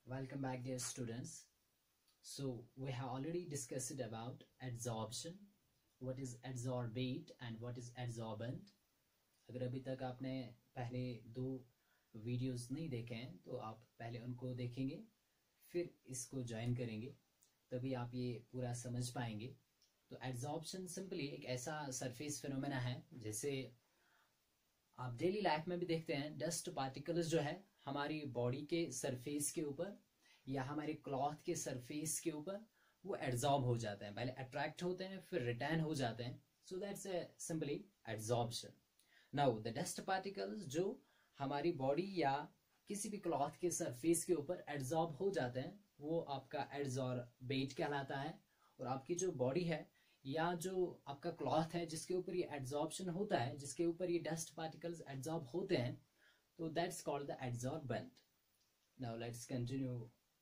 Welcome back, dear students. So we have already discussed about adsorption, what is adsorbate and what is adsorbent. अगर अभी तक आपने पहले दो वीडियोस नहीं देखे हैं तो आप पहले उनको देखेंगे, फिर इसको ज्वाइन करेंगे, तभी आप ये पूरा समझ पाएंगे. तो एड्सॉर्प्शन सिंपली एक ऐसा सरफेस फिनोमेना है, जैसे आप डेली लाइफ में भी देखते हैं, डस्ट पार्टिकल्स जो है हमारी बॉडी के सरफेस के ऊपर या हमारे क्लॉथ के सरफेस के ऊपर वो एड्सॉर्ब हो जाते हैं. पहले अट्रैक्ट होते हैं, फिर रिटर्न हो जाते हैं. So that's simply adsorption. Now the dust particles जो हमारी बॉडी या किसी भी क्लॉथ के सरफेस के ऊपर एड्सॉर्ब हो जाते हैं, वो आपका एड्सॉर्बेट कहलाता है. और आपकी जो बॉडी है या जो आपका क्लॉथ है जिसके ऊपर ये एड्सॉर्प्शन होता है, जिसके ऊपर ये डस्ट पार्टिकल्स एड्सॉर्ब होते हैं, तो that's called the adsorbent. Now let's continue.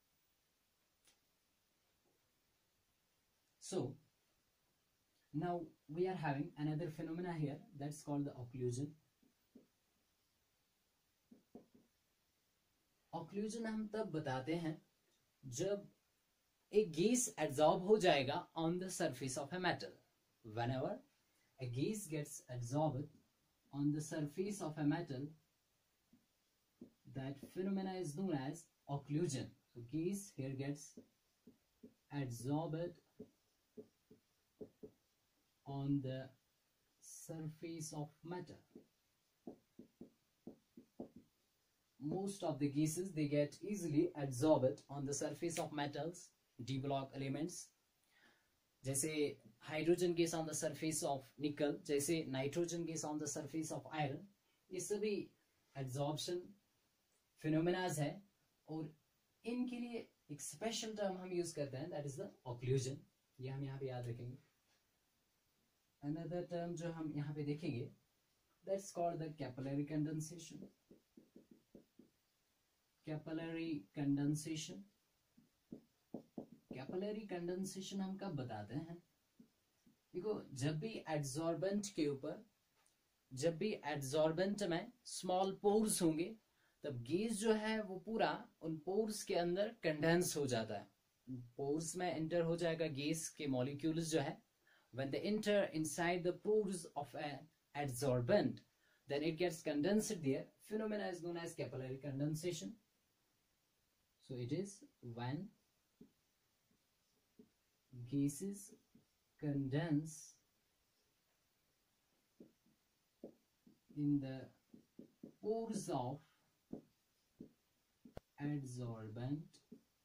So now we are having another phenomena here, that's called the occlusion. Occlusion हम तब बताते हैं जब एक गैस एड्सॉर्ब हो जाएगा on the surface of a metal. Whenever a gas gets absorbed on the surface of a metal, that phenomena is known as occlusion. So gas here gets absorbed on the surface of matter. Most of the gases, they get easily absorbed on the surface of metals, d block elements. जैसे hydrogen gas on the surface of nickel, जैसे nitrogen gas on the surface of iron. ये सभी adsorption फिनोमेनाज है, और इनके लिए एक special term हम यूज करते हैं, दैट इज द ऑक्लूजन. ये हम यहाँ पे याद रखेंगे. अनदर टर्म जो हम यहाँ पे देखेंगे, that's called the capillary condensation. Capillary condensation. Capillary condensation हम कब बताते हैं? देखो, जब भी एड्सॉर्बेंट के ऊपर, जब भी एड्सॉर्बेंट में स्मॉल पोर्स होंगे, तब गैस जो है वो पूरा उन पोर्स के अंदर कंडेंस हो जाता है. पोर्स में एंटर हो जाएगा गैस के मॉलिक्यूल्स जो है. When they enter inside the pores of an adsorbent, then it gets condensed there. Phenomena is known as capillary condensation. So it is when gases condense in the pores of adsorbent,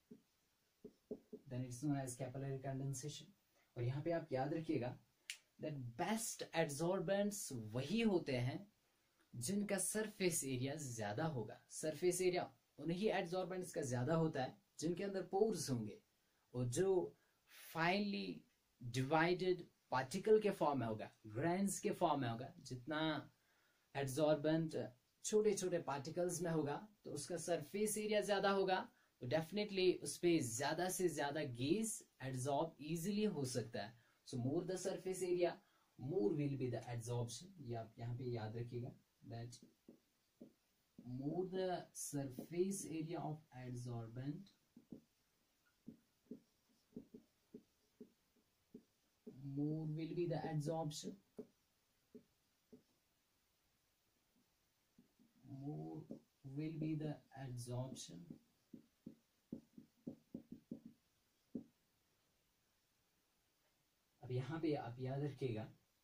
then it's known as capillary condensation. और यहाँ पे आप याद रखिएगा that best एड्सॉर्बेंट्स वही होते हैं जिनका सरफेस एरिया ज्यादा होगा. सरफेस एरिया उन्हीं एड्सॉर्बेंट्स का ज्यादा होता है जिनके अंदर पोर्स होंगे, और जो फाइनली डिवाइडेड पार्टिकल के फॉर्म में होगा, ग्रेन्स के फॉर्म में होगा. जितना एड्सॉर्बेंट छोटे छोटे पार्टिकल्स में होगा तो उसका सरफेस एरिया ज्यादा होगा, तो डेफिनेटली उस पे ज्यादा से ज्यादा गैस एड्सॉर्ब इजीली हो सकता है. So more the surface area, more will be the adsorption. ये आप यहाँ पे याद रखिएगा that more the surface area of adsorbent, more will be the adsorption, more will be the adsorption. अब यहां पे आप याद रखिएगा,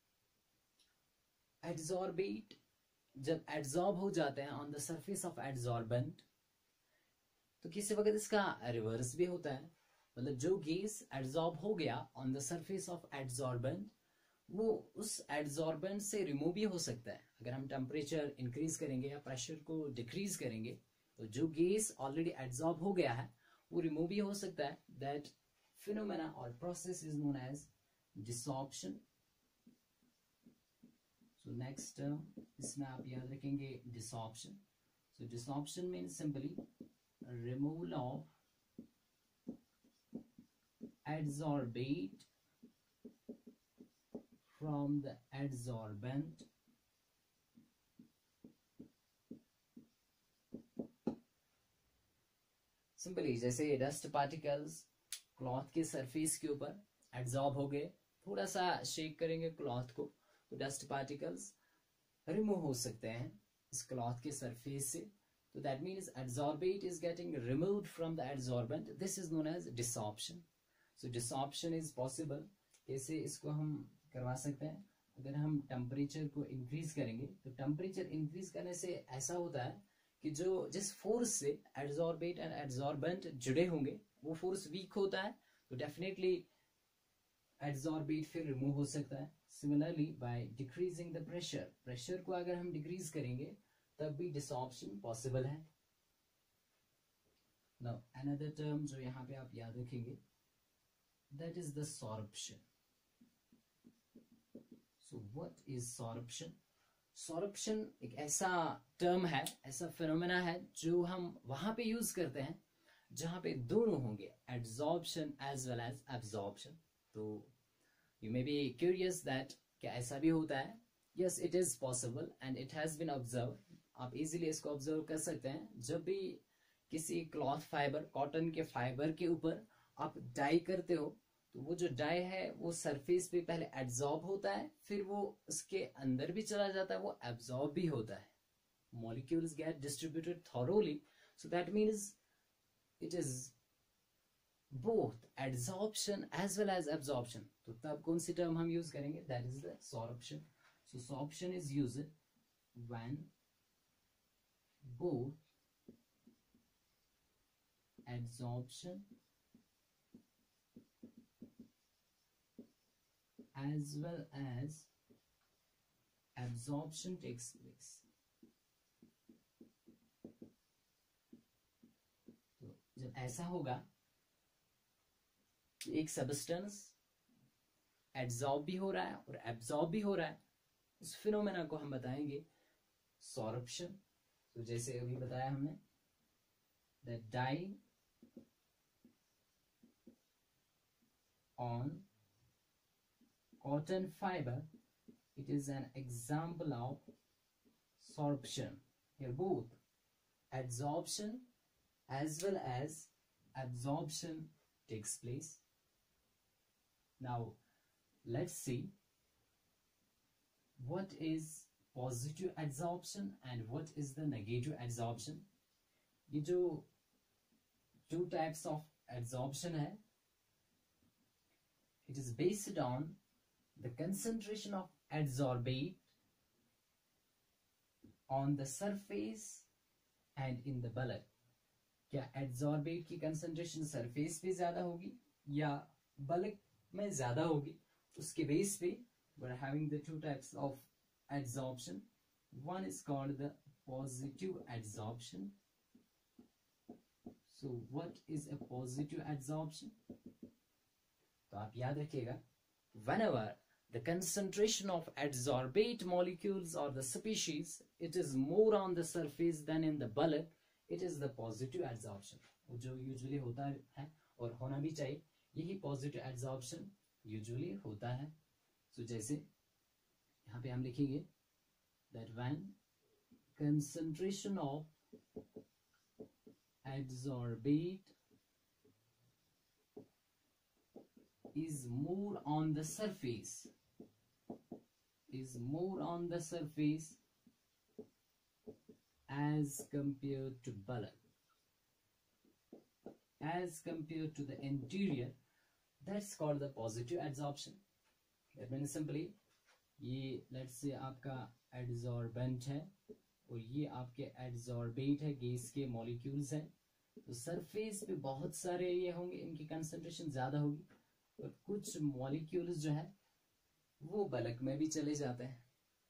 एड्सॉर्बेट जब एड्सॉर्ब हो जाते हैं on the surface of adsorbent, तो किसी वक्त इसका रिवर्स भी होता है. मतलब जो गैस एड्सॉर्ब हो गया on the surface of adsorbent, वो उस एड्सॉर्बेंट से रिमूव भी हो सकता है. अगर हम टेम्परेचर इंक्रीज करेंगे या प्रेशर को डिक्रीज करेंगे, तो जो गैस ऑलरेडी एड्सॉर्ब हो गया है वो रिमूव भी हो सकता है. दैट फिनोमेना और process is known as desorption. So next इसमें आप याद रखेंगे desorption. So desorption means simply removal of adsorbate from the adsorbent simply जैसे डस्ट पार्टिकल्स क्लॉथ के सरफेस के ऊपर एब्जॉर्ब हो गए, थोड़ा सा शेक करेंगे क्लॉथ को तो डस्ट पार्टिकल्स रिमूव हो सकते हैं इस क्लॉथ के सरफेस से. तो that means adsorbate is getting removed from the adsorbent. This is known as desorption. So desorption is possible. कैसे इसको हम करवा सकते हैं? अगर हम टेम्परेचर को इंक्रीज करेंगे तो टेम्परेचर इंक्रीज करने से ऐसा होता है कि जो जिस फोर्स से एड्सॉर्बेट एंड एड्सॉर्बेंट जुड़े होंगे वो फोर्स वीक होता है, तो डेफिनेटली एड्सॉर्बेट फिर रिमूव हो सकता है. Similarly by decreasing the pressure, pressure को अगर हम डिक्रीज करेंगे तब भी डिसॉर्प्शन पॉसिबल है. नाउ अनदर टर्म जो यहाँ पे आप याद रखेंगे, that is the sorption. So what is sorption? Sorption एक ऐसा टर्म है, ऐसा फिनोमेना है जो हम वहां पे यूज करते हैं जहां पे दोनों होंगे, adsorption as well as absorption. तो you may be curious that क्या ऐसा भी होता है? Yes, it is possible and it has been observe. आप इजीली इसको ऑब्जर्व कर सकते हैं. जब भी किसी क्लॉथ फाइबर, कॉटन के फाइबर के ऊपर आप डाई करते हो तो वो जो डाई है वो सरफेस पे पहले एब्जॉर्ब होता है, फिर वो उसके अंदर भी चला जाता है, वो एब्जॉर्ब भी होता है. Molecules get distributed thoroughly, so that means it is both adsorption as well as absorption. तो तब कौन सी टर्म हम यूज करेंगे? That is the sorption. So sorption is used when both adsorption as well as absorption takes place. तो जब ऐसा होगा कि एक सबस्टेंस एड्सॉर्ब भी हो रहा है और एब्सॉर्ब भी हो रहा है, उस फिनोमेना को हम बताएंगे सॉर्प्शन. तो जैसे अभी बताया हमने, the dye on cotton fibre, it is an example of sorption. Here both adsorption as well as absorption takes place. Now let's see what is positive adsorption and what is the negative adsorption. ये जो two types of adsorption है, it is based on the concentration of adsorbate on the surface and in the bulk. क्या adsorbate की concentration surface पे ज्यादा होगी या bulk में ज्यादा होगी, उसके बेस पे we're having the two types of adsorption. One is called the positive adsorption. So what is a positive adsorption? तो आप याद रखिएगा, whenever the concentration of adsorbate molecules or the species, it is more on the surface than in the bulk, it is the positive adsorption. जो usually होता है और होना भी चाहिए, यही positive adsorption usually होता है. So जैसे यहाँ पे हम लिखेंगे that when concentration of adsorbate is more on the surface, as compared to bulk, as compared to the interior, that's called the positive adsorption. That means simply, ये let's say आपका adsorbent है और ये आपके एड्सॉर्बेट है, gas के molecules हैं, तो सरफेस पे बहुत सारे ये होंगे, इनकी कंसंट्रेशन ज्यादा होगी, और कुछ मॉलिक्यूल्स जो है वो बल्क में भी चले जाते हैं.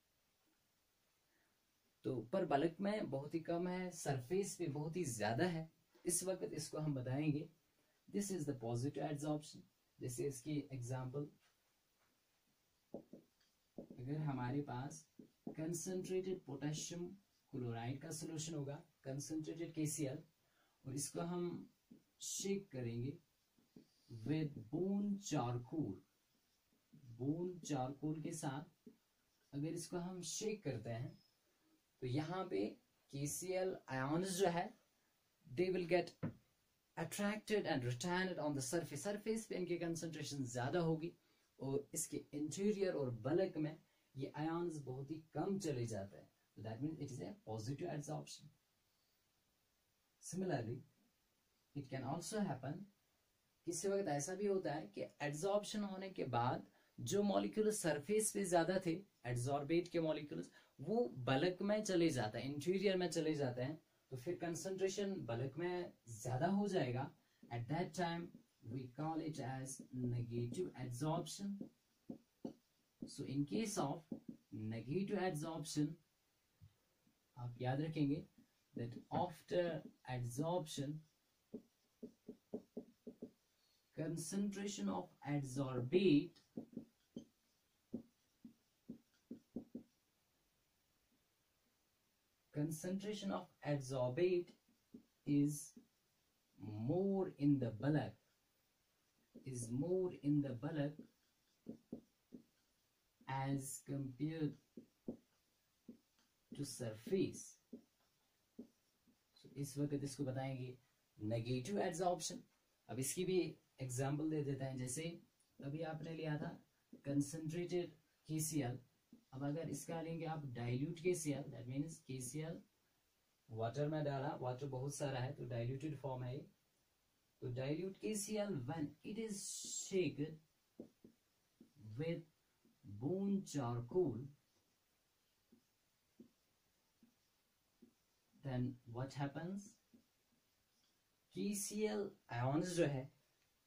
तो पर बल्क में बहुत ही कम है, सरफेस पे बहुत ही ज्यादा है, इस वक्त इसको हम बताएंगे this is the positive adsorption. जैसे इसकी एग्जांपल, अगर हमारे पास कंसंट्रेटेड पोटेशियम क्लोराइड का सोल्यूशन होगा, कंसंट्रेटेड KCl, और इसको हम शेक करेंगे विद बोन चारकोल के साथ अगर इसको हम शेक करते हैं तो यहाँ पे KCl आयन्स जो है they will get attracted and retained on the surface. Surface पे इनकी कंसंट्रेशन ज्यादा होगी और इसके इंटीरियर और बल्क में ये आयन्स बहुत ही कम चले जाते हैं. That means it is a positive adsorption. Similarly it can also happen, किसी वक्त ऐसा भी होता है कि एड्सॉर्प्शन होने के बाद जो मॉलिक्यूल्स सरफेस पे ज्यादा थे, एड्सॉर्बेट के मॉलिक्यूल्स, वो बल्क में चले जाते हैं, इंटीरियर में चले जाते हैं. तो फिर कंसंट्रेशन बल्क में ज्यादा हो जाएगा. At that time we call it as negative adsorption. So in case of negative adsorption आप याद रखेंगे that after adsorption concentration of adsorbate is more in the bulk, as compared to surface. So इस वक्त इसको बताएंगे negative adsorption. अब इसकी भी एग्जाम्पल दे देते हैं. जैसे अभी आपने लिया था कंसंट्रेटेड KCl. अब अगर इसका लेंगे आप dilute KCl, that means KCl water में डाला, वाटर बहुत सारा है तो डाइल्यूटेड फॉर्म है. तो dilute KCl when it is shaken with bone charcoal, then what happens, KCl ions जो है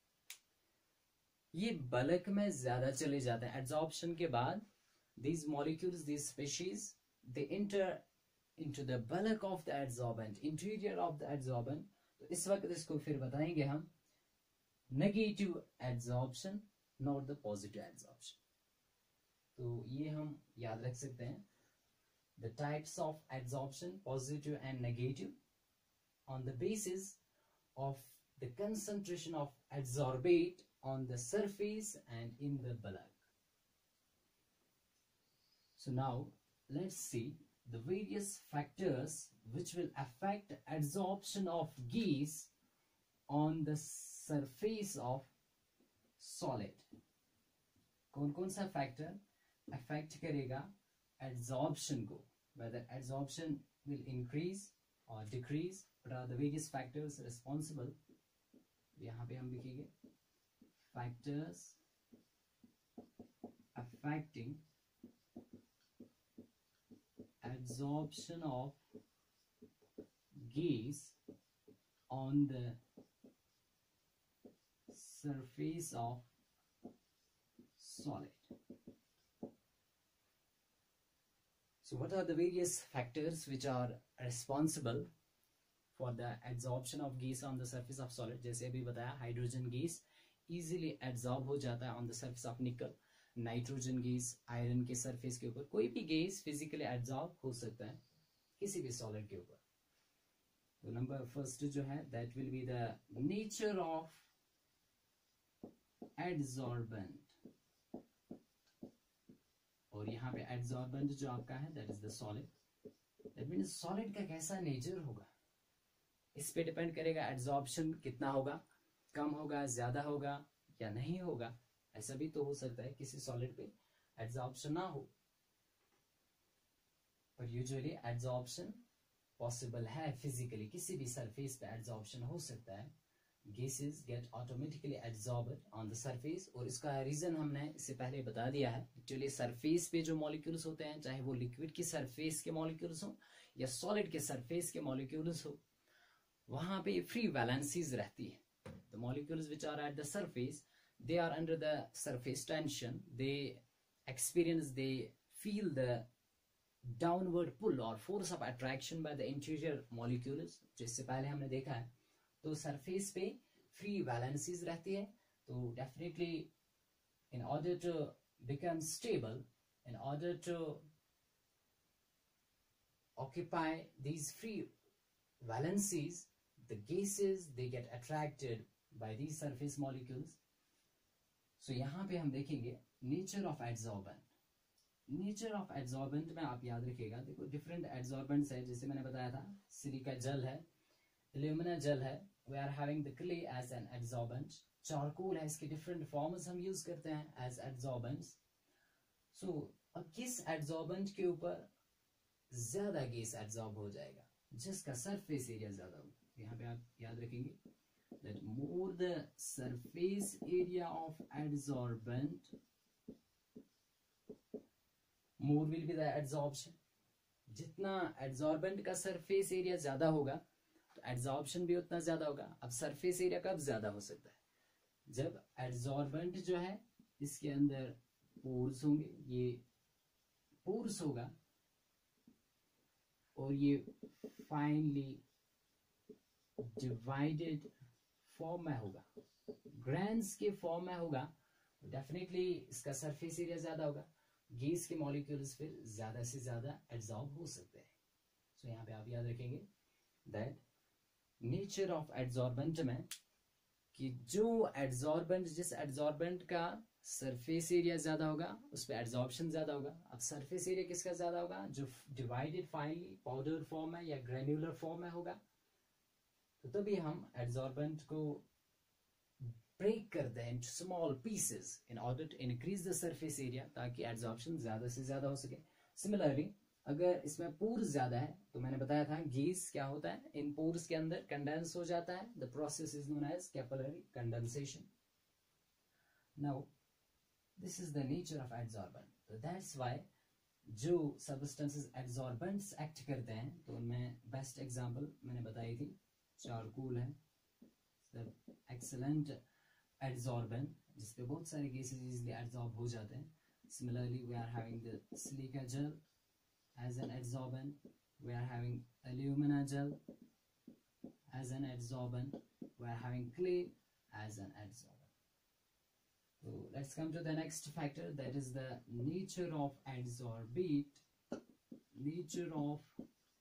ये बल्क में ज्यादा चले जाते हैं. एड्सॉर्प्शन के बाद these molecules, these species, they enter into the bulk of the adsorbent, interior of the adsorbent. तो इस वक्त इसको फिर बताएंगे हम negative adsorption, not the positive adsorption. तो ये हम याद रख सकते हैं the types of adsorption, positive and negative, on the basis of the concentration of adsorbate on the surface and in the bulk. So now let's see the various factors which will affect adsorption of gas on the surface of solid. कौन कौन सा factor affect करेगा adsorption को, whether adsorption will increase or decrease, what are the various factors responsible. यहाँ पे हम लिखेंगे factors affecting adsorption of gas on the surface of solid. So what are the various factors which are responsible for the adsorption of gas on the surface of solid? जैसे अभी बताया hydrogen gas easily adsorb हो जाता है on the surface of nickel. Nitrogen gas iron के surface के ऊपर, कोई भी गैस फिजिकली एड्सॉर्ब हो सकता है किसी भी सॉलिड के ऊपर. तो नंबर फर्स्ट जो है that will be the nature of adsorbent. और यहाँ पे एड्सॉर्बेंट जो आपका है that is the solid. That means solid का कैसा नेचर होगा, इस पे डिपेंड करेगा एड्सॉर्प्शन कितना होगा, कम होगा, ज्यादा होगा या नहीं होगा. ऐसा भी तो हो सकता है किसी सॉलिड पे एड्सॉर्प्शन ना हो, पर यूजुअली एड्सॉर्प्शन पॉसिबल है फिजिकली. किसी भी सरफेस पे एड्सॉर्प्शन हो सकता है. Gases get automatically adsorbed on the surface. और इसका रीजन हमने इससे पहले बता दिया है. एक्चुअली सरफेस पे जो मॉलिक्यूल्स होते हैं, चाहे वो लिक्विड की सरफेस के मॉलिक्यूल्स हो या सॉलिड के सरफेस के मॉलिक्यूल्स हो, वहां पे फ्री वैलेंसीज रहती है. The molecules which are at the surface, they are under the surface tension, they feel the downward pull or force of attraction by the interior molecules, जिससे पहले हमने देखा है. तो सरफेस पे फ्री वैलेंसीज रहती है. तो definitely in order to become stable, in order to occupy these free valencies, the gases they get attracted by these surface molecules. So यहाँ पे हम देखेंगे nature of adsorbent. Nature of adsorbent में आप याद रखिएगा, देखो डिफरेंट एड्सॉर्बेंट्स है. जैसे मैंने बताया था सिलिका जल है, एल्यूमिना जेल है, we are having the clay as an adsorbent, charcoal है, इसके डिफरेंट फॉर्म्स हम यूज करते हैं एज एड्सॉर्बेंट्स। सो अब किस एड्सॉर्बेंट के ऊपर ज्यादा गैस एड्सॉर्ब हो जाएगा, जिसका सरफेस एरिया ज्यादा होगा? यहाँ पे आप याद रखेंगे that more the surface area of adsorbent, more will be the adsorption. जितना एड्सॉर्बेंट का सरफेस एरिया ज्यादा होगा तो एड्सॉर्प्शन भी उतना ज्यादा होगा। अब सरफेस एरिया कब ज्यादा हो सकता है? जब एड्सॉर्बेंट जो है इसके अंदर पोर्स होंगे, ये पोर्स होगा और ये फाइनली डिवाइडेड फॉर्म में होगा, ग्रेन्स के फॉर्म में होगा, डेफिनेटली इसका सरफेस एरिया ज्यादा होगा, गैस के मॉलिक्यूल्स फिर ज्यादा से ज्यादा एड्सॉर्ब हो सकते हैं। सो यहाँ पे आप याद रखेंगे दैट नेचर ऑफ एड्सॉर्बेंट में कि जो एड्सॉर्बेंट, जिस एड्सॉर्बेंट का सरफेस एरिया ज्यादा होगा उस पर एड्सॉर्प्शन ज्यादा होगा। अब सरफेस एरिया किसका ज्यादा होगा? जो डिवाइडेड फाइनली पाउडर फॉर्म में या ग्रेन्युलर फॉर्म में होगा, तो तभी हम एड्सॉर्बेंट को ब्रेक करते हैं into small pieces in order to increase the surface area, ताकि एड्सॉर्प्शन ज्यादा से ज्यादा हो सके। सिमिलरली अगर इसमें पोर्स ज्यादा है तो मैंने बताया था गैस क्या होता है, इन पोर्स के अंदर कंडेंस हो जाता है, the process is known as capillary condensation. Now this is the nature of adsorbent, तो दैट्स व्हाई जो सब्सटेंसेस एड्सॉर्बेंट्स एक्ट करते हैं तो उनमें बेस्ट एग्जांपल मैंने बताई थी, चारकोल है, एक्सीलेंट एड्सॉर्बेंट जिसपे बहुत सारे गैसेस इजीली एड्सॉर्ब हो जाते हैं। Similarly we are having the silica gel as an adsorbent, we are having alumina gel as an adsorbent, we are having clay as an adsorbent. So let's come to the next factor, that is the nature of adsorbate. Nature of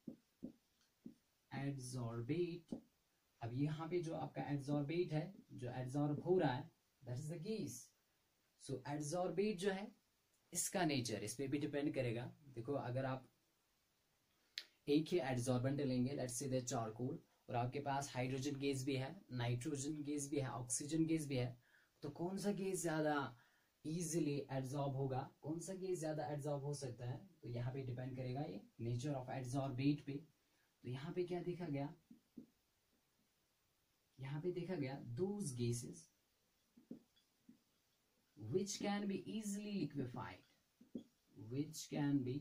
adsorbate, अब यहाँ पे जो आपका adsorbate है, जो adsorb हो रहा है, that is the gas. So adsorbate जो है इसका नेचर इस पे भी डिपेंड करेगा। देखो अगर आप एक ही एड्सॉर्बेंट लेंगे, लेट्स से दैट चारकोल, और आपके पास हाइड्रोजन गैस भी है, नाइट्रोजन गैस भी है, ऑक्सीजन गैस भी है, तो कौन सा गैस ज्यादा इजीली एड्सॉर्ब होगा, कौन सा गैस ज्यादा एड्सॉर्ब हो सकता है, तो यहाँ पे डिपेंड करेगा ये नेचर ऑफ एड्सॉर्बेट पे। तो यहाँ पे क्या देखा गया, यहाँ पे देखा गया those gases which can be easily liquefied, which can be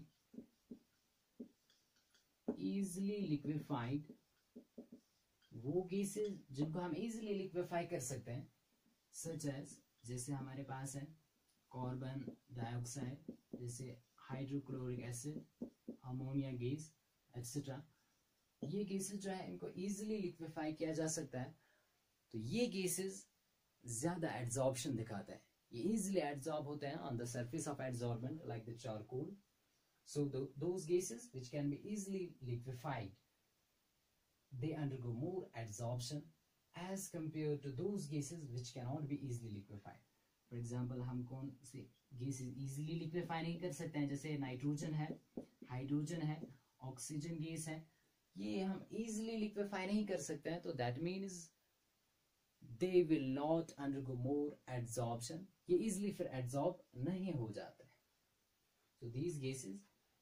easily liquefied, वो गैसेस जिनको हम इजीली लिक्विफाई कर सकते हैं, सच एज जैसे हमारे पास है कार्बन डाइऑक्साइड, जैसे hydrochloric acid, ammonia gas etcetera. ये गैसेस जो है इनको इजीली लिक्विफाई किया जा सकता है, तो ये गैसेस ज्यादा एड्सॉर्प्शन दिखाते हैं, ये easily adsorb होते हैं on the surface of adsorbent like the charcoal. So those gases which can be easily liquefied, they undergo more adsorption as compared to those gases which cannot be easily liquefied. For example, हम कौन से gases easily liquefy नहीं कर सकते हैं, जैसे nitrogen है, hydrogen है, ऑक्सीजन गैस है, ये हम easily liquefy नहीं कर सकते हैं, तो that means they will not undergo more adsorption, ये easily फिर adsorb नहीं हो जाते हैं। So these gases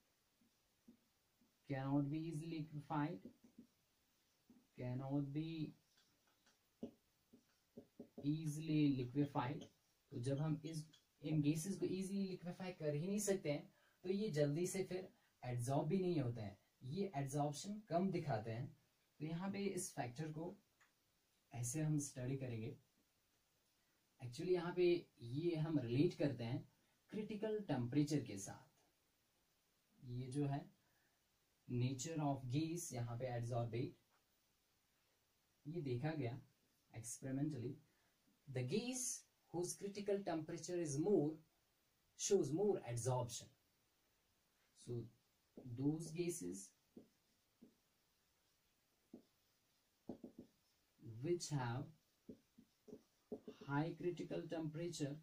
cannot be easily liquefied, cannot be easily liquefied। तो जब हम इन gases को easily liquefy कर ही नहीं सकते हैं, तो ये जल्दी से फिर adsorb भी नहीं होते हैं, ये adsorption कम दिखाते हैं। तो यहाँ पे इस फैक्टर को ऐसे हम स्टडी करेंगे। एक्चुअली यहाँ पे ये हम रिलेट करते हैं क्रिटिकल टेम्परेचर के साथ। ये जो है नेचर ऑफ गैस, यहाँ पे एड्सॉर्बेट, ये देखा गया experimentally, the gas whose critical temperature is more shows more adsorption. So those gases which have high critical temperature,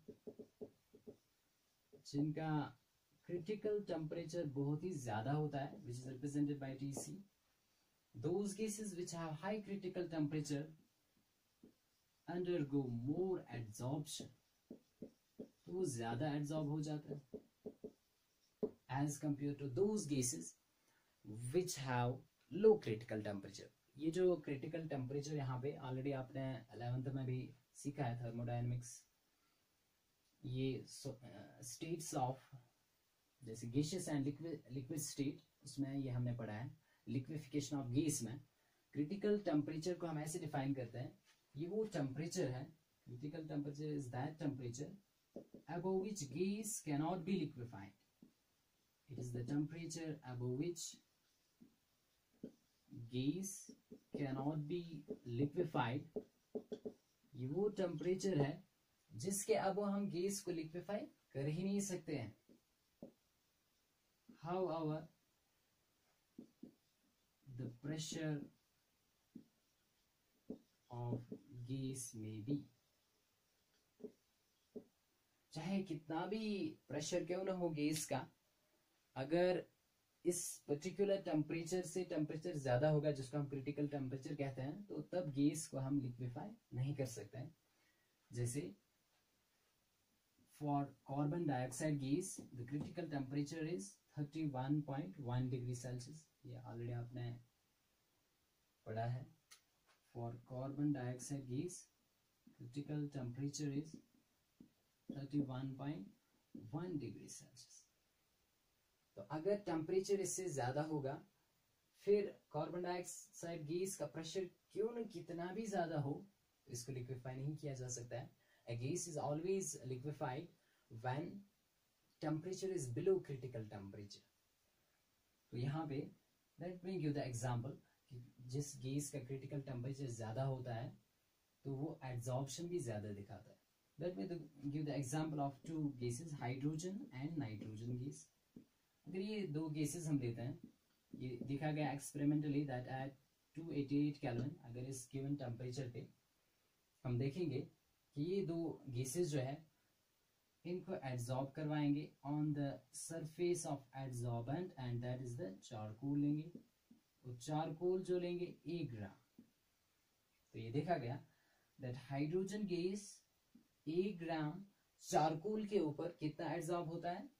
जिनका critical temperature बहुत ही ज्यादा होता है, which is represented by Tc, those gases which have high critical temperature undergo more absorption, तो वो ज्यादा absorb हो जाता है as compared to those gases which have low critical temperature. ये जो critical temperature यहाँ पे ऑलरेडी आपने 11th में भी सीखा है थर्मोडायनेमिक्स, ये स्टेट्स ऑफ जैसे गैसियस एंड लिक्विड स्टेट, उसमें ये हमने पढ़ा है लिक्विफिकेशन ऑफ गैस में क्रिटिकल टेम्परेचर को हम ऐसे डिफाइन करते हैं, ये वो टेम्परेचर है, critical temperature is that temperature above which gas cannot be liquefied. It is the temperature above which gas cannot be liquefied. ये वो टेम्परेचर है जिसके अब हम गैस को लिक्विफाई कर ही नहीं सकते हैं. However, the pressure of gas may be, चाहे कितना भी प्रेशर क्यों ना हो गैस का, अगर इस पर्टिकुलर टेम्परेचर से टेम्परेचर ज्यादा होगा जिसको हम क्रिटिकल टेम्परेचर कहते हैं, तो तब गैस को हम लिक्विफाई नहीं कर सकते हैं. जैसे for carbon dioxide gas the critical temperature is 31.1 degree Celsius, ये ऑलरेडी आपने पढ़ा है. For carbon dioxide gas critical temperature is 31.1 degree Celsius. तो अगर टेम्परेचर इससे ज्यादा होगा, फिर कार्बन डाइऑक्साइड गैस का प्रेशर क्यों न कितना भी ज्यादा हो, तो इसको लिक्विफाई नहीं किया जा सकता है. A gas is always liquefied when temperature is below critical temperature. तो यहाँ पे let me give the example कि जिस गैस का क्रिटिकल टेम्परेचर ज्यादा होता है तो वो एब्जॉर्प्शन भी ज्यादा दिखाता है. Let me give the example of two gases, hydrogen and nitrogen gas. अगर ये दो gases हम लेते हैं, ये देखा गया experimentally that at 288 Kelvin, अगर इस given temperature पे हम देखेंगे कि ये दो gases जो है इनको adsorb करवाएंगे on the surface of adsorbent and that is the charcoal लेंगे. तो charcoal जो लेंगे 1 ग्राम. तो ये देखा गया that hydrogen gas 1 gram charcoal के ऊपर कितना एब्जॉर्ब होता है,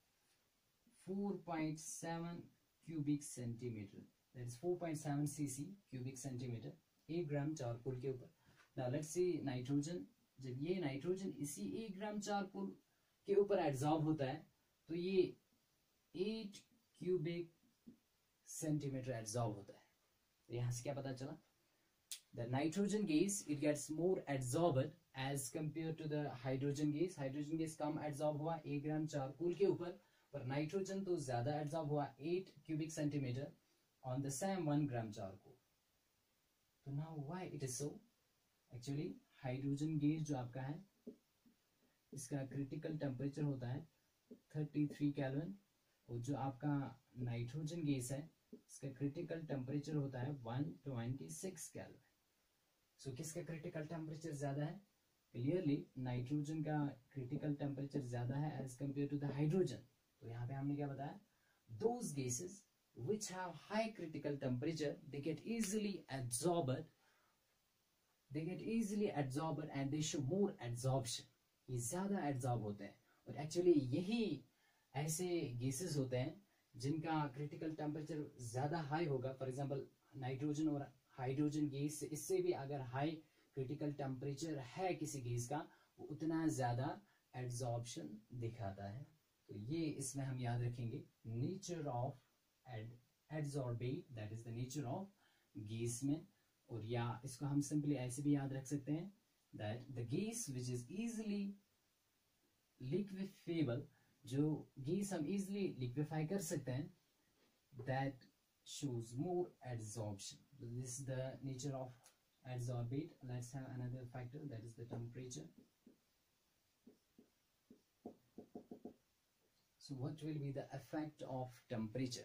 4.7 cubic centimetre, that is 4.7 cc cubic centimetre 1 gram charcoal के ऊपर. नाउ लेट्स सी नाइट्रोजन, जब ये नाइट्रोजन इसी 1 ग्राम चारकोल के ऊपर एब्जॉर्ब होता है तो ये 8 क्यूबिक सेंटीमीटर एब्जॉर्ब होता है. तो यहां से क्या पता चला, the nitrogen gas it gets more adsorbed as compared to the hydrogen gas. hydrogen gas come adsorb हुआ 1 ग्राम चारकोल के ऊपर, पर नाइट्रोजन तो ज्यादा adsorb हुआ 8 cubic centimeter on the same 1 gram charcoal. तो now why it is so? Actually hydrogen gas जो आपका है इसका critical temperature होता है 33 Kelvin, और जो आपका नाइट्रोजन गैस है इसका critical temperature होता है 126 Kelvin. सो किसका क्रिटिकल टेम्परेचर ज्यादा है? क्लियरली नाइट्रोजन का क्रिटिकल टेम्परेचर ज्यादा है as compare to the hydrogen. तो यहाँ पे हमने क्या बताया, those gases which have high critical temperature they get easily absorbed and they show more absorption. ये ज्यादा एब्जॉर्ब होते हैं, और एक्चुअली यही ऐसे गैसेस होते हैं जिनका क्रिटिकल टेम्परेचर ज्यादा हाई होगा. फॉर एग्जाम्पल नाइट्रोजन और हाइड्रोजन गैस, इससे भी अगर हाई क्रिटिकल टेम्परेचर है किसी गैस का, वो उतना ज्यादा एब्जॉर्प्शन दिखाता है. तो ये इसमें हम याद रखेंगे nature of adsorbate, that is the nature of gas में. और या इसको हम सिंपली ऐसे भी याद रख सकते हैं that the gas which is easily liquefiable, जो गैस हम इजिली लिक्विफाई कर सकते हैं, that shows more adsorption. This is the nature of adsorbate. Let's have another factor, that is the temperature. So what will be the effect of temperature?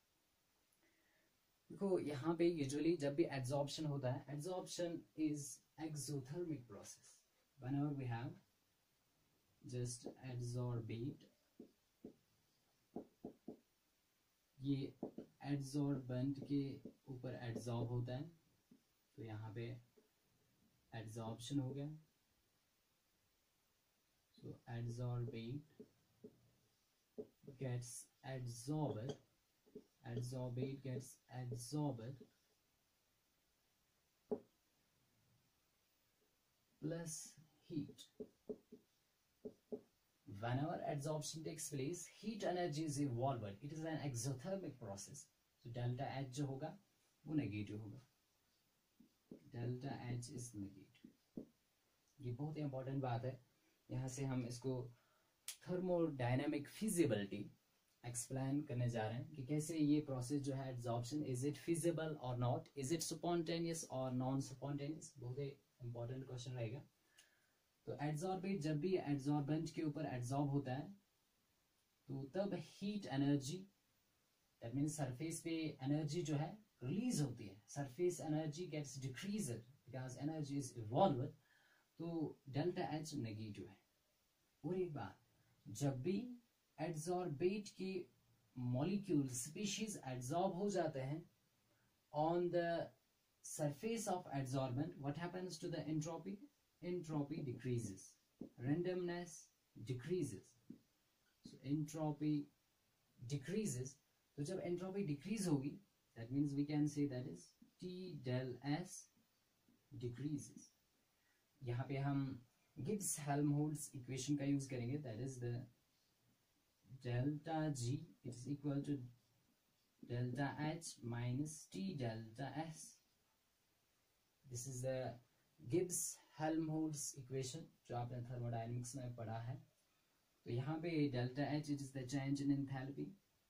देखो यहाँ पे usually जब भी adsorption होता है, adsorption is exothermic process. Whenever we have just adsorbate, ये adsorbent के ऊपर एड्सॉर्ब होता है, तो यहाँ पे एड्सॉर्प्शन हो गया। So adsorbate gets adsorbed, adsorbate gets adsorbed plus heat. Whenever adsorption takes place, heat energy is evolved. It is an exothermic process. So delta H जो होगा वो नेगेटिव होगा, डेल्टा H इज नेगेटिव। ये बहुत ही important बात है, यहाँ से हम इसको थर्मोडायनामिक फिजिबिलिटी एक्सप्लेन करने जा रहे हैं कि कैसे ये प्रोसेस जो है एड्सॉर्प्शन, इज इट फिजिबल और नॉट, इज इट स्पॉन्टेनियस और नॉन स्पॉन्टेनियस, बहुत ही इंपॉर्टेंट क्वेश्चन रहेगा। तो एड्सॉर्बेट, जब भी एड्सॉर्बेंट के ऊपर एड्सॉर्ब होता है तो तब heat energy, that means surface पे एनर्जी जो है रिलीज होती है, surface energy gets decreased because energy is evolved, तो डेल्टा एच नेगेटिव है। और एक बात, जब भी एड्सॉर्बेट के मॉलिक्यूल स्पीशीज एड्सॉर्ब हो जाते हैं on the surface of adsorbent, what happens to the entropy? Entropy decreases, randomness decreases, so entropy decreases। तो जब एंट्रोपी डिक्रीज होगी, that means we can say that is T del S decreases। यहाँ पे हम Gibbs Helmholtz equation का use करेंगे, that is the delta G is equal to delta H minus T delta S। This is the Gibbs Helmholtz equation जो आपने thermodynamics में पढ़ा है। तो यहाँ पे delta H is the change in enthalpy,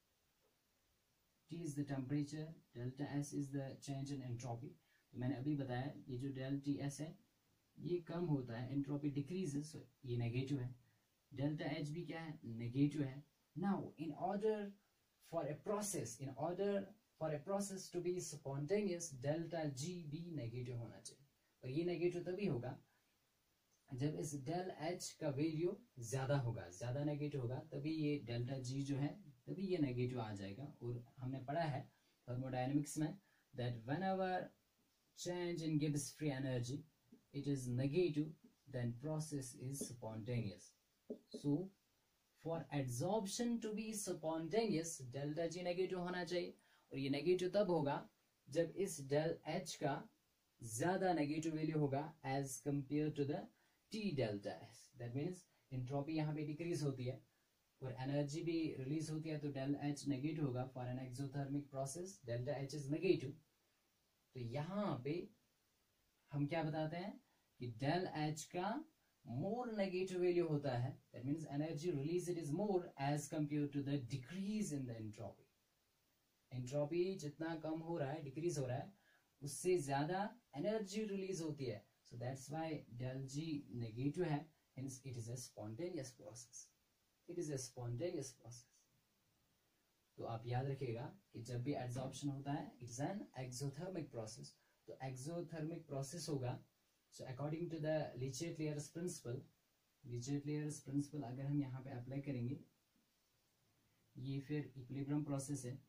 T is the temperature, delta S is the change in entropy. तो मैंने अभी बताया ये जो डेल्टा S है ये कम होता है, एंट्रोपी डिक्रीजेस, ये नेगेटिव है। डेल्टा H भी क्या है? नेगेटिव है। Now in order for a process to be spontaneous, delta G भी नेगेटिव होना चाहिए, और ये नेगेटिव तभी होगा जब इस डेल H का वैल्यू ज्यादा होगा, ज्यादा नेगेटिव होगा, तभी ये डेल्टा G जो है तभी ये नेगेटिव आ जाएगा। और हमने पढ़ा है थर्मोडायनेमिक्स में that whenever change in Gibbs free energy it is negative, then process is spontaneous. So for adsorption to be spontaneous, delta G negative होना चाहिए, और ये नेगेटिव तब होगा जब इस डेल H का ज्यादा नेगेटिव वैल्यू होगा as compare to the T delta S। That means entropy यहाँ पे डिक्रीज होती है और एनर्जी भी रिलीज होती है, तो डेल H नेगेटिव होगा for an exothermic process, delta H is negative. तो यहाँ पे हम क्या बताते हैं कि डेल H का मोर नेगेटिव वैल्यू होता है, that means energy release it is more as compare to the decrease in the entropy. Entropy जितना कम हो रहा है, डिक्रीज हो रहा है, उससे ज्यादा एनर्जी रिलीज होती है, so that's why del G negative है, hence it is a spontaneous process, it is a spontaneous process. तो आप याद रखिएगा कि जब भी एड्सॉर्प्शन होता है it is an exothermic process. तो एक्सोथर्मिक प्रोसेस होगा, so according to the Le Chatelier's principle, Le Chatelier's principle अगर हम यहाँ पे अप्लाई करेंगे, ये फिर इक्विलिब्रियम प्रोसेस है।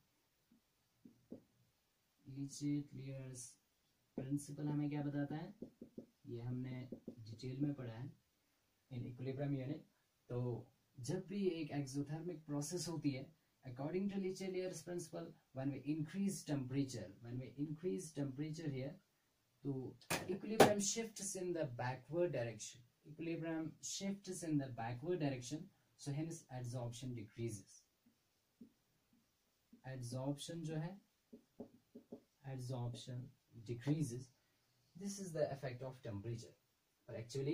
लीचेट-लेयर्स प्रिंसिपल हमें क्या बताता है, ये हमने डिटेल में पढ़ा है इन इक्विलिब्रियम यूनिट। तो जब भी एक एक्सोथर्मिक प्रोसेस होती है, according to Lecher-Layer's principle, when we increase temperature here, so equilibrium shifts in the backward direction. So hence adsorption decreases. Adsorption जो है, adsorption decreases. This is the effect of temperature. But actually,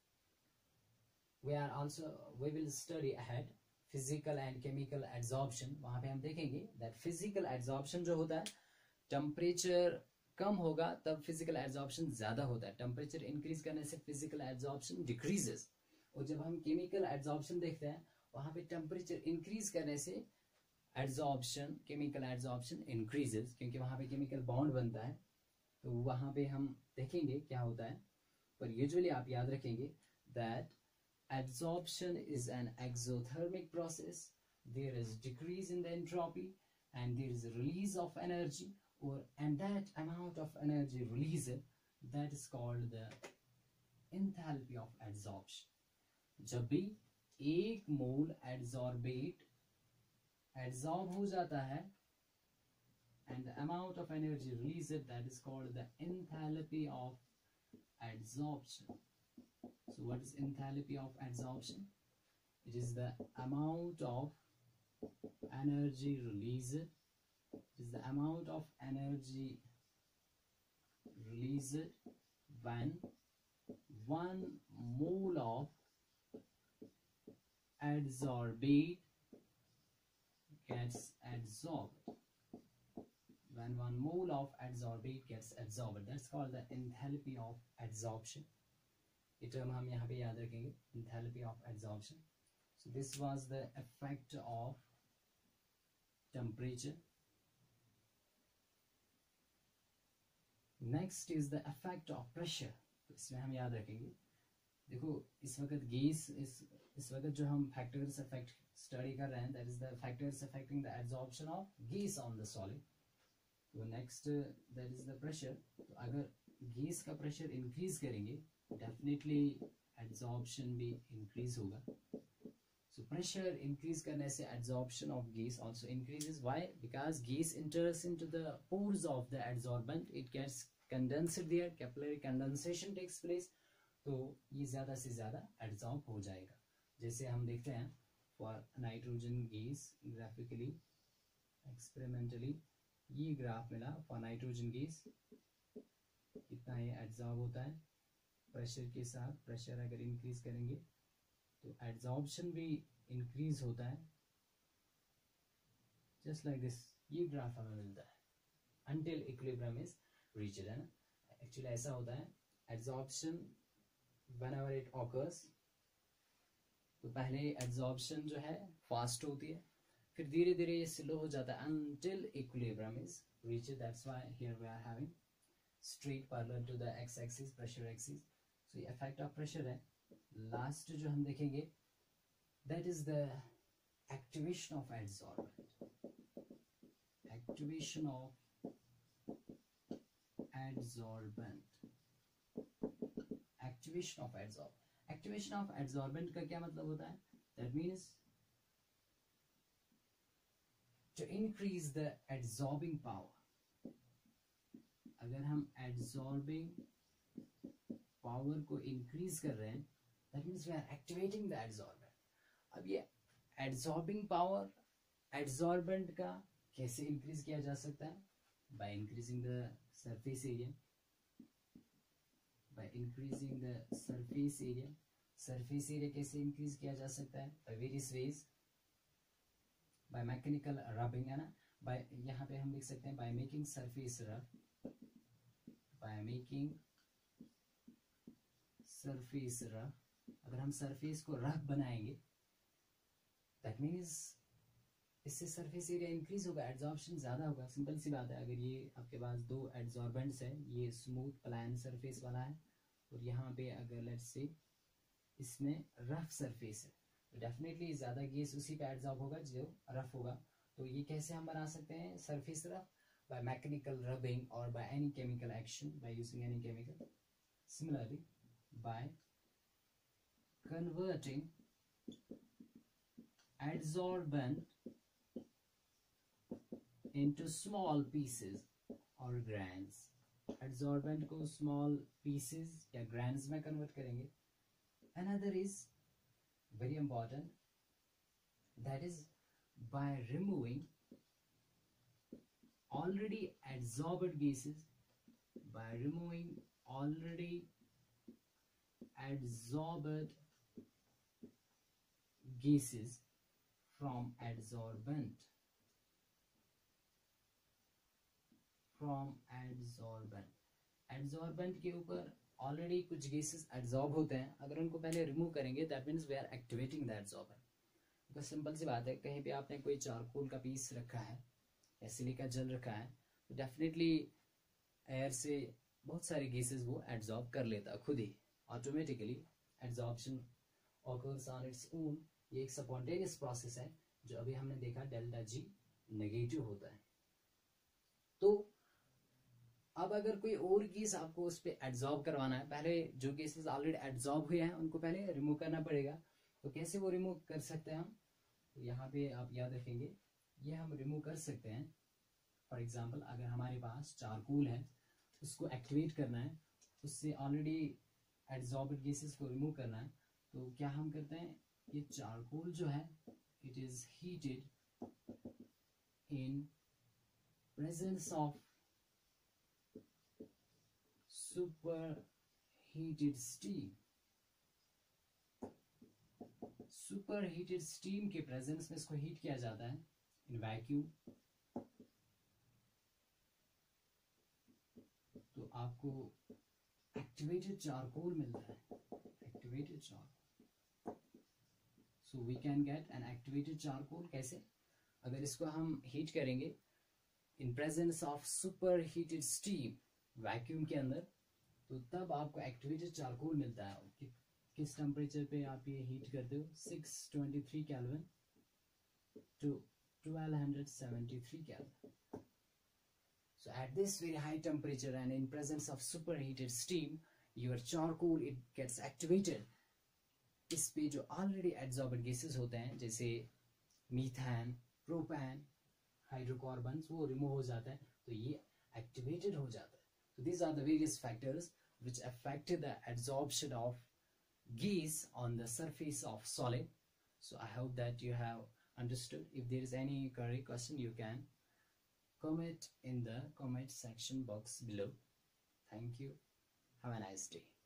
we will study ahead physical and chemical adsorption. वहां पे हम देखेंगे that physical adsorption जो होता है, temperature कम होगा तब फिजिकल एड्सॉर्प्शन ज्यादा होता है, टेम्परेचर इंक्रीज करने से फिजिकल एड्सॉर्प्शन डिक्रीजेस। और जब हम केमिकल एड्सॉर्प्शन देखते हैं, वहां पे टेम्परेचर इंक्रीज करने से एड्सॉर्प्शन, केमिकल एड्सॉर्प्शन इंक्रीजेस, क्योंकि वहां पे केमिकल बॉन्ड बनता है। तो वहां पे हम देखेंगे क्या होता है, पर यूजुअली आप याद रखेंगे that adsorption is an exothermic process. There is decrease in the entropy and there is a release of energy, and that amount of energy released, that is called the enthalpy of adsorption. जब भी एक मोल adsorb हो जाता है, and the amount of energy released, that is called the enthalpy of adsorption. So what is enthalpy of adsorption? It is the amount of energy released. It is the amount of energy released when 1 mole of adsorbate gets absorbed. When 1 mole of adsorbate gets absorbed, that's called the enthalpy of adsorption. ये term हम यहाँ पे याद रखेंगे, enthalpy of adsorption. So this was the effect of temperature. Next is the effect of pressure. तो इसमें हम याद रखेंगे, देखो इस वक्त गैस इस वक्त जो हम factors effect study कर रहे हैं, that is the factors affecting the adsorption of gas on the solid. तो next that is the pressure. तो अगर गैस का pressure increase करेंगे, definitely adsorption भी increase होगा. So pressure increase करने से adsorption of gas also increases. Why? Because gas enters into the pores of the adsorbent, it gets condensed there, capillary condensation takes place. तो ये ज़्यादा से ज़्यादा adsorb हो जाएगा. जैसे हम देखते हैं for nitrogen gas graphically, experimentally, ये ग्राफ मिला for nitrogen gas, कितना ये adsorb होता है प्रेशर के साथ. प्रेशर अगर इंक्रीज करेंगे तो एड्सॉर्प्शन भी इंक्रीज होता है, जस्ट लाइक दिस. ये ग्राफ हमें मिलता है until equilibrium is reached, है ना. एक्चुअली ऐसा होता है, एड्सॉर्प्शन whenever it occurs, तो पहले एड्सॉर्प्शन जो है फास्ट होती है, फिर धीरे धीरे ये स्लो हो जाता है until equilibrium is reached. That's why here we are having straight parallel to the x-axis, pressure axis. So ये effect of pressure है. Last जो हम देखेंगे, that is the activation of adsorbent. Activation of adsorbent. Activation of adsorbent. Activation of adsorbent का क्या मतलब होता है? That means to increase the adsorbing power. अगर हम adsorbing power को increase कर रहे हैं, that means we are activating the adsorbent. अब ये adsorbing power adsorbent का कैसे increase किया जा सकता है? By increasing the surface area. By increasing the surface area. Surface area कैसे increase किया जा सकता है? By various ways. By mechanical rubbing, है ना. By यहाँ पे हम लिख सकते हैं by making surface rough. By making surface rough. अगर हम surface को rough बनाएंगे, that means इससे surface area increase होगा, adsorption ज़्यादा होगा. सिंपल सी बात है. अगर ये आपके पास दो adsorbents है, ये smooth plan surface वाला है और यहाँ पे अगर let's say इसमें rough surface है, तो definitely ज़्यादा गैस उसी पे adsorb होगा जो rough होगा. तो ये कैसे हम बना सकते हैं surface rough? By mechanical rubbing or by any chemical action, by using any chemical. Similarly, by converting adsorbent into small pieces or grains. Adsorbent को small pieces या grains में convert करेंगे. Another is very important, that is by removing already adsorbed gases. By removing already adsorbed gases from adsorbent. From adsorbent. Adsorbent के ऊपर already कुछ gases adsorb होते हैं, अगर उनको पहले रिमूव करेंगे that means we are activating the adsorbent. तो सिंपल सी बात है, कहीं पे आपने कोई चारकोल का पीस रखा है या सिलिका जेल रखा है, तो डेफिनेटली एयर से बहुत सारे गैसेस वो एड्सॉर्ब कर लेता है खुद ही, automatically. Adsorption occurs on its own. ये एक स्पॉन्टेनियस प्रोसेस है जो अभी हमने देखा डेल्टा जी नेगेटिव होता है। तो अब अगर कोई और गैस आपको उस पर एड्जॉर्ब करवाना है, पहले जो गैसेस ऑलरेडी एड्जॉर्ब हुए हैं उनको पहले रिमूव करना पड़ेगा। तो कैसे वो रिमूव कर सकते हैं हम, तो यहाँ पे आप याद रखेंगे ये हम रिमूव कर सकते हैं। फॉर एग्जांपल अगर हमारे पास चारकोल है, उसको एक्टिवेट करना है, उससे ऑलरेडी एड्जॉर्ब्ड गैसेस को रिमूव करना है, तो क्या हम करते हैं, ये चारकोल जो है it is heated in presence of super heated steam. Super heated steam के प्रेजेंस में इसको हीट किया जाता है इन वैक्यूम। तो आपको एक्टिवेटेड चारकोल मिलता है, activated charcoal. So we can get an activated charcoal. कैसे, अगर इसको हम हीट करेंगे in presence of super heated steam vacuum के अंदर, तो तब आपको एक्टिवेटेड चारकोल मिलता है। किस टेम्परेचर पे आप ये हीट करते हो, 623 kelvin to 1273 kelvin. So at this very high temperature and in presence of superheated steam, your charcoal it gets activated. इस पे जो ऑलरेडी एड्जॉर्बड गैसेस होते हैं जैसे मीथेन, प्रोपेन, हाइड्रोकार्बन्स, वो रिमूव हो जाता है, तो ये एक्टिवेटेड हो जाता है। So these are the various factors which affect the adsorption of gas on the surface of solid. So I hope that you have understood. If there is any query question, you can comment in the comment section box below. Thank you. Have a nice day.